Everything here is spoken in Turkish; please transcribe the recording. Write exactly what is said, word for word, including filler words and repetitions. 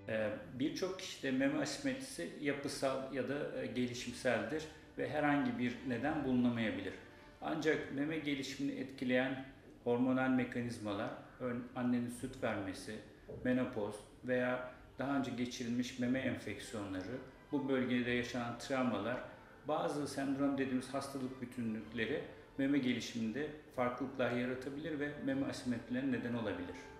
Ee, Birçok kişide meme asimetrisi yapısal ya da e, gelişimseldir ve herhangi bir neden bulunamayabilir. Ancak meme gelişimini etkileyen hormonal mekanizmalar, örneğin annenin süt vermesi, menopoz veya daha önce geçirilmiş meme enfeksiyonları, bu bölgede yaşanan travmalar, bazı sendrom dediğimiz hastalık bütünlükleri meme gelişiminde farklılıklar yaratabilir ve meme asimetrilerine neden olabilir.